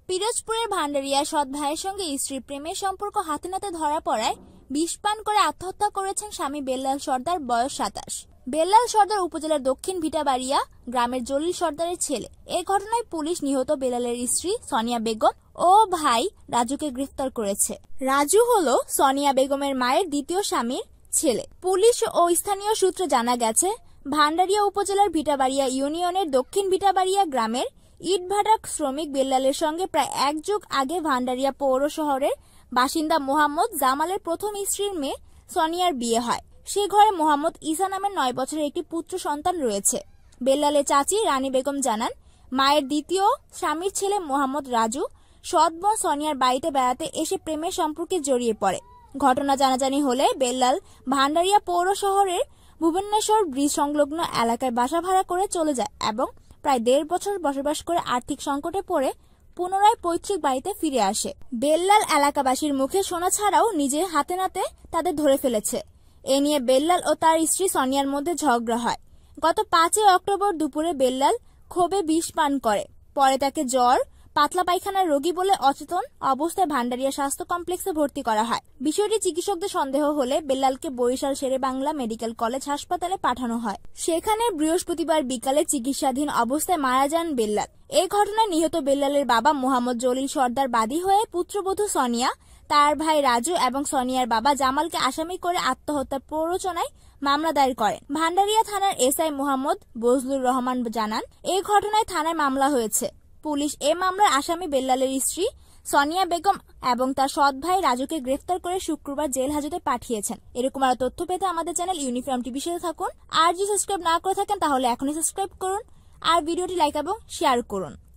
পিরোজপুরের ভান্ডারিয়া সৎ ভাইয়ের সঙ্গে স্ত্রীর প্রেমের সম্পর্ক হাতে নাতে ধরা পড়ায় বিষ পান করে আত্মহত্যা করেছেন স্বামী বেল্লাল সর্দার, বয়স ২৭। বেল্লাল সর্দার উপজেলার দক্ষিণ ভিটাবাড়িয়া গ্রামের জলিল সর্দারের ছেলে। এ ঘটনায় পুলিশ নিহত বেল্লালের স্ত্রী সোনিয়া বেগম ও ভাই রাজুকে গ্রেফতার করেছে। রাজু হলো সোনিয়া বেগমের মায়ের দ্বিতীয় স্বামীর ছেলে। পুলিশ ও স্থানীয় সূত্রে জানা গেছে, ভান্ডারিয়া উপজেলার ভিটাবাড়িয়া ইউনিয়নের দক্ষিণ ভিটাবাড়িয়া গ্রামের ইটভাটা শ্রমিক বেল্লালের সঙ্গে প্রায় এক যুগ আগে ভান্ডারিয়া পৌর শহরের বাসিন্দা মোহাম্মদ জামালের প্রথম স্ত্রীর মেয়ে সোনিয়ার বিয়ে হয়। সে ঘরে মোহাম্মদ ঈসা নামের ৯ বছরের একটি পুত্র সন্তান রয়েছে। বেল্লালের চাচি রানী বেগম জানান, মায়ের দ্বিতীয় স্বামীর ছেলে মোহাম্মদ রাজু সৎ বোন সোনিয়ার বাড়িতে বেড়াতে এসে প্রেমের সম্পর্কে জড়িয়ে পড়ে। ঘটনা জানাজানি হলে বেল্লাল ভান্ডারিয়া পৌর শহরের ভুবনেশ্বর ব্রিজ সংলগ্ন এলাকায় বাসা ভাড়া করে চলে যায় এবং প্রায় ১.৫ বছর বসবাস করে আর্থিক সংকটে পড়ে পুনরায় পৈতৃক বাড়িতে ফিরে আসে। বেল্লাল এলাকাবাসীর মুখে শোনা ছাড়াও নিজের হাতে নাতে তাদের ধরে ফেলেছে। এ নিয়ে বেল্লাল ও তার স্ত্রী সোনিয়ার মধ্যে ঝগড়া হয়। গত ৫ অক্টোবর দুপুরে বেল্লাল ক্ষোভে বিষ পান করে। পরে তাকে জ্বর, পাতলা পায়খানার রোগী বলে অচেতন অবস্থায় ভান্ডারিয়া স্বাস্থ্য কমপ্লেক্সে ভর্তি করা হয়। বিষয়টি চিকিৎসকদের সন্দেহ হলে বেল্লালকে বরিশাল শেরেবাংলা মেডিকেল কলেজ হাসপাতালে পাঠানো হয়। সেখানে বৃহস্পতিবার বিকালে চিকিৎসাধীন অবস্থায় মারা যান বেল্লাল। এই ঘটনায় নিহত বেল্লালের বাবা মোহাম্মদ জলিল সর্দার বাদী হয়ে পুত্রবধূ সোনিয়া, তার ভাই রাজু এবং সোনিয়ার বাবা জামালকে আসামি করে আত্মহত্যার প্ররোচনায় মামলা দায়ের করেন। ভান্ডারিয়া থানার এসআই মোহাম্মদ বজলুর রহমান জানান, এই ঘটনায় থানায় মামলা হয়েছে। পুলিশ এ মামলার আসামি বেল্লালের স্ত্রী সোনিয়া বেগম এবং তার সৎ ভাই রাজুকে গ্রেফতার করে শুক্রবার জেল হাজতে পাঠিয়েছেন। এরকম আরো তথ্য পেতে আমাদের চ্যানেল ইউনিফর্ম টিভির সাথে থাকুন। আর যদি সাবস্ক্রাইব না করে থাকেন তাহলে এখনই সাবস্ক্রাইব করুন আর ভিডিওটি লাইক এবং শেয়ার করুন।